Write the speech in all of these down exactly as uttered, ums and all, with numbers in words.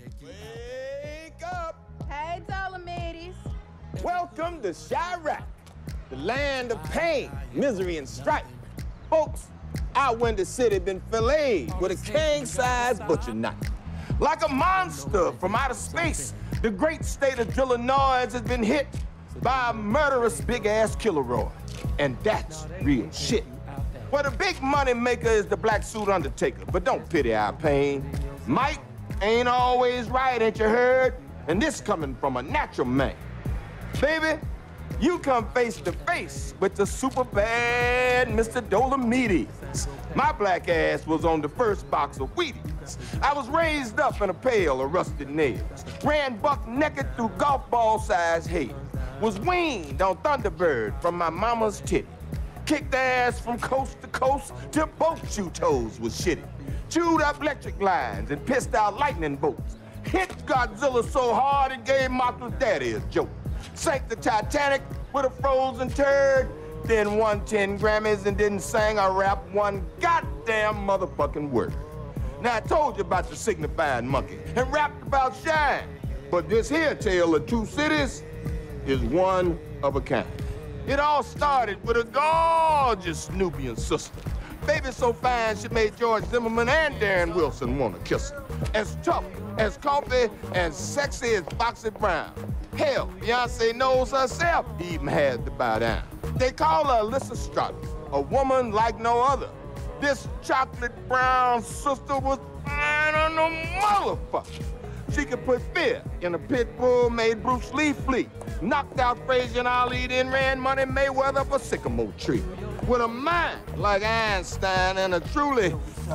Wake up! Hey, Dolemedes. Welcome to Chi-Raq, the land of pain, misery, and strife. Folks, our window city been filleted with a king-size butcher knife. Like a monster from outer space, the great state of Illinois has been hit by a murderous big-ass killer roar. And that's real shit. Well, the big money maker is the black suit undertaker, but don't pity our pain. Might ain't always right, ain't you heard? And this coming from a natural man. Baby, you come face to face with the super bad Mister Dolemedes. My black ass was on the first box of Wheaties. I was raised up in a pail of rusted nails, ran buck naked through golf ball-sized hail, was weaned on Thunderbird from my mama's titty, kicked ass from coast to coast till both shoe toes was shitty, chewed up electric lines and pissed out lightning bolts, hit Godzilla so hard it gave Martha's daddy a joke, sank the Titanic with a frozen turd, then won ten Grammys and didn't sing or rap one goddamn motherfucking word. Now, I told you about the signifying monkey and rapped about shine, but this here tale of two cities is one of a kind. It all started with a gorgeous Nubian sister. Baby so fine, she made George Zimmerman and Darren Wilson want to kiss her. As tough as coffee and sexy as Foxy Brown. Hell, Beyonce knows herself even had to bow down. They call her Lysistrata, a woman like no other. This chocolate brown sister was fine on the motherfucker. She could put fear in a pit bull, made Bruce Lee flee, knocked out Frazier and Ali, then ran Money Mayweather up a sycamore tree. With a mind like Einstein and a truly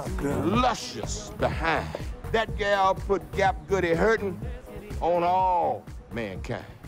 luscious behind. That gal put Gap Goody hurting on all mankind.